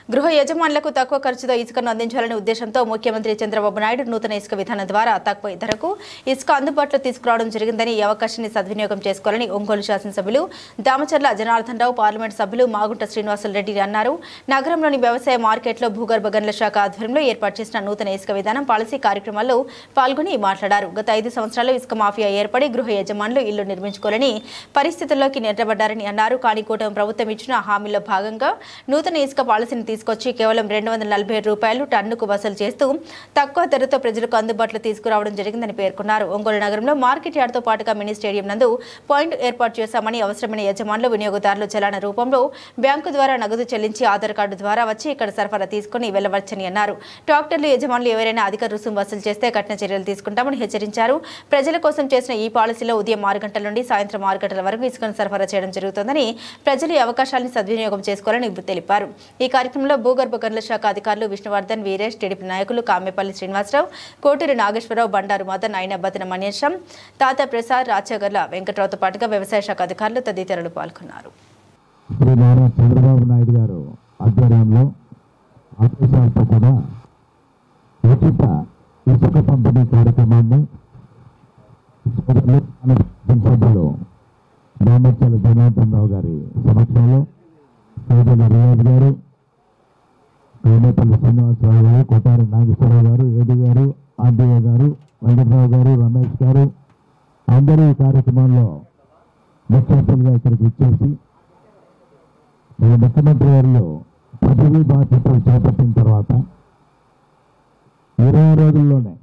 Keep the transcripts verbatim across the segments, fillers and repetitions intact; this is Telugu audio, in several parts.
గృహ యజమానులకు తక్కువ ఖర్చుతో ఇసుకను అందించాలనే ఉద్దేశంతో ముఖ్యమంత్రి చంద్రబాబు నాయుడు నూతన ఇసుక విధానం ద్వారా తక్కువ ధరకు ఇసుక అందుబాటులో తీసుకురావడం జరిగిందని ఈ అవకాశాన్ని సద్వినియోగం చేసుకోవాలని ఒంగోలు శాసనసభ్యులు దామచర్ల జనార్దన్ రావు, పార్లమెంట్ సభ్యులు మాగుంట శ్రీనివాసులు రెడ్డి అన్నారు. నగరంలోని వ్యవసాయ మార్కెట్లో భూగర్భ గనుల శాఖ ఆధ్వర్యంలో ఏర్పాటు చేసిన నూతన ఇసుక విధానం పాలసీ కార్యక్రమాల్లో పాల్గొని మాట్లాడారు. గత ఐదు సంవత్సరాల్లో ఇసుక మాఫియా ఏర్పడి గృహ యజమానులు ఇల్లు నిర్మించుకోలేని పరిస్థితుల్లోకి నెట్టబడ్డారని అన్నారు. కానీ కూటమి ప్రభుత్వం ఇచ్చిన హామీలో భాగంగా నూతన ఇసుక పాలసీని తీసుకొచ్చి కేవలం రెండు వందల నలభై రూపాయలు టన్నుకు వసూలు చేస్తూ తక్కువ ధరతో ప్రజలకు అందుబాటులో తీసుకురావడం జరిగిందని పేర్కొన్నారు. ఒంగోలు నగరంలో మార్కెట్ యార్డ్తో పాటుగా మినీ స్టేడియం నందు పాయింట్ ఏర్పాటు చేశామని, అవసరమైన యజమానులు వినియోగదారులు చలాన రూపంలో బ్యాంకు ద్వారా నగదు చెల్లించి ఆధార్ కార్డు ద్వారా వచ్చి ఇక్కడ సరఫరా తీసుకుని వెళ్లవచ్చని అన్నారు. ట్రాక్టర్లు యజమానులు ఎవరైనా అధిక రుసుము వసూలు చేస్తే కఠిన చర్యలు తీసుకుంటామని హెచ్చరించారు. ప్రజల కోసం చేసిన ఈ పాలసీలో ఉదయం ఆరు గంటల నుండి సాయంత్రం ఆరు గంటల వరకు ఇసుకను సరఫరా చేయడం జరుగుతుందని, ప్రజలు ఈ అవకాశాలను సద్వినియోగం చేసుకోవాలని తెలిపారు. ఈ కార్యక్రమంలో భూగర్భ గనుల శాఖ అధికారులు విష్ణువర్ధన్, వీరేష్, టీడీపీ నాయకులు కామెపల్లి శ్రీనివాసరావు, కోటూరి నాగేశ్వరరావు, బండారు మదన్, అయినబతిన మణేశం, తాత ప్రసాద్, రాచగర్ల వెంకట్రావుతో పాటుగా వ్యవసాయ శాఖ అధికారులు తదితరులు పాల్గొన్నారు. చంద్రబాబు నాయుడు గారు ఆధ్వర్యంలో ఆదేశాలతో కూడా ఉచిత ఇసుక పంపిణీ కార్యక్రమాన్ని సభ్యులు దామచర్ల జనార్దన్ రావు గారి సమక్షంలో సోదరులు రియాజ్ గారు, కామేపల్లి శ్రీనివాసరావు గారు, కొట్టారి నాగేశ్వరరావు గారు, ఏడి గారు, ఆర్డీఓ గారు, వెంకటరావు గారు, రమేష్ గారు అందరూ ఈ కార్యక్రమంలో ముఖ్య అతిథులుగా ఇక్కడికి ఇచ్చేసి మన ముఖ్యమంత్రి గారిలో పదవీ బాధ్యతలు చేపట్టిన తర్వాత ఇరవై రోజుల్లోనే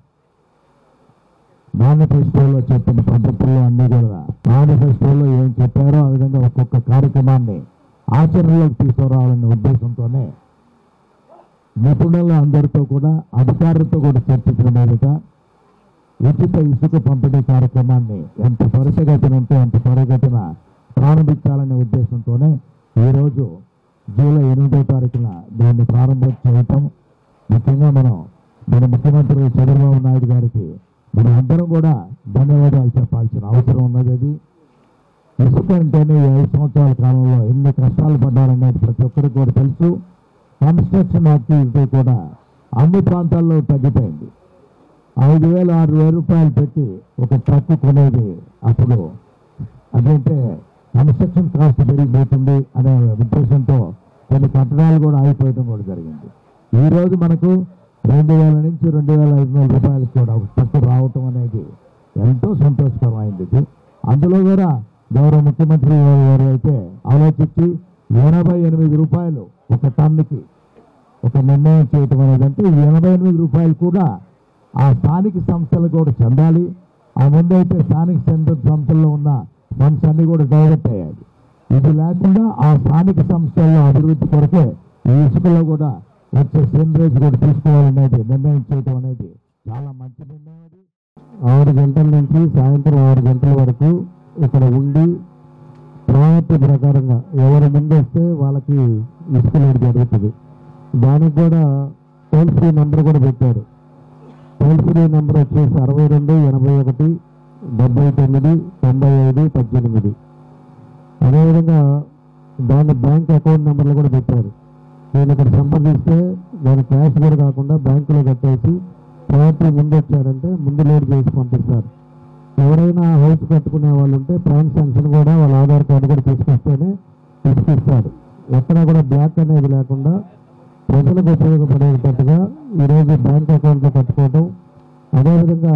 మేనిఫెస్టోలో చెప్పిన పద్ధతుల్లో అన్ని కూడా మేనిఫెస్టోలో ఏం చెప్పారో ఆ విధంగా ఒక్కొక్క కార్యక్రమాన్ని ఆచరణలోకి తీసుకురావాలనే ఉద్దేశంతోనే నిపుణుల అందరితో కూడా అధికారులతో కూడా చర్చించిన మీదట ఉచిత ఇసుక పంపిణీ కార్యక్రమాన్ని ఎంత త్వరితగతిన ఉంటే అంత త్వరగతిన ప్రారంభించాలనే ఉద్దేశంతోనే ఈరోజు జూలై ఎనిమిదో తారీఖున దాన్ని ప్రారంభం చేయటం. ముఖ్యంగా మనం మన ముఖ్యమంత్రి చంద్రబాబు నాయుడు గారికి మనం అందరం కూడా ధన్యవాదాలు చెప్పాల్సిన అవసరం ఉన్నది. అది ఇసుక అంటేనే ఈ ఐదు సంవత్సరాల కాలంలో ఎన్ని కష్టాలు పడ్డారనేది ప్రతి ఒక్కరికి కూడా తెలుసు. కన్స్ట్రక్షన్ యాక్టివిటీ కూడా అన్ని ప్రాంతాల్లో తగ్గిపోయింది. ఐదు వేలు ఆరు వేల రూపాయలు పెట్టి ఒక ట్రక్ కొనేది అప్పుడు అదంటే కన్స్ట్రక్షన్ కాస్ట్ పెరిగిపోతుంది అనే ఉద్దేశంతో కొన్ని కట్టడాలు కూడా ఆగిపోయడం కూడా జరిగింది. ఈరోజు మనకు రెండు వేల నుంచి రెండు వేల ఐదు వందల రూపాయలు కూడా ఒక ట్రక్ రావటం అనేది ఎంతో సంతోషకరమైంది. అందులో కూడా గౌరవ ముఖ్యమంత్రి గారు అయితే ఆలోచించి ఎనభై ఎనిమిది రూపాయలు ఒక టన్నుకి ఒక నిర్ణయం చేయటం అనేది అంటే ఈ ఎనభై ఎనిమిది రూపాయలు కూడా ఆ స్థానిక సంస్థలు కూడా చెందాలి. ఆ ముందైతే స్థానిక సంస్థల్లో ఉన్న ఫండ్స్ అన్ని కూడా డైవర్ట్ అయ్యాయి. ఇది లేకుండా ఆ స్థానిక సంస్థల్లో అభివృద్ధి కొరకే ఈ ఇసుకలో కూడా వచ్చే సెండ్రేజ్ కూడా తీసుకోవాలనేది నిర్ణయం చేయటం అనేది చాలా మంచి నిర్ణయం. అది ఆరు గంటల నుంచి సాయంత్రం ఆరు గంటల వరకు ఇక్కడ ఉండి ప్రయారిటీ ప్రకారంగా ఎవరు ముందొస్తే వాళ్ళకి ఇసుక లేట్ జరుగుతుంది. దానికి కూడా టోల్ ఫ్రీ నెంబర్ కూడా పెట్టారు. టోల్ ఫ్రీ నెంబర్ వచ్చేసి అరవై రెండు ఎనభై ఒకటి డెబ్బై తొమ్మిది తొంభై ఐదు పద్దెనిమిది. అదేవిధంగా దాని బ్యాంక్ అకౌంట్ నెంబర్లు కూడా పెట్టారు. నేను ఇక్కడ సంప్రదిస్తే దాని క్యాష్ కూడా కాకుండా బ్యాంకులో కట్టేసి ప్రయారిటీ ముందు వచ్చారంటే ముందు లోడ్ చేసి పంపిస్తారు. ఎవరైనా హౌస్ కట్టుకునే వాళ్ళు ఉంటే ప్లాన్ శాంక్షన్ కూడా వాళ్ళ ఆధార్ కార్డు కూడా తీసుకొస్తేనే తీసుకొస్తారు. ఎక్కడా కూడా బ్లాక్ అనేది లేకుండా ప్రజలకు ఉపయోగపడేటట్టుగా ఈరోజు బ్యాంక్ అకౌంట్లో కట్టుకోవడం. అదేవిధంగా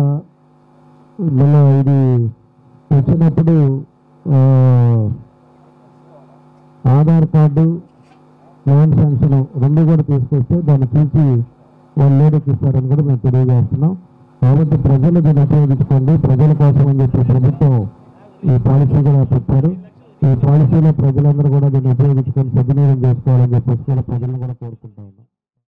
మళ్ళీ ఇది వచ్చినప్పుడు ఆధార్ కార్డు ప్లాన్ శాంక్షన్ రెండు కూడా తీసుకొస్తే దాన్ని తీసి వాళ్ళు లోడుకి ఇస్తారని కూడా మేము తెలియజేస్తున్నాం. కాబట్టి ప్రజలు దీన్ని ఉపయోగించుకోండి. ప్రజల కోసం అని చెప్పి ప్రభుత్వం ఈ పాలసీ కూడా పెట్టారు. ఈ పాలసీలో ప్రజలందరూ కూడా దీన్ని ఉపయోగించుకొని సద్వినియోగం చేసుకోవాలని చెప్పేసి కూడా ప్రజలను కూడా కోరుకుంటా ఉన్నాం.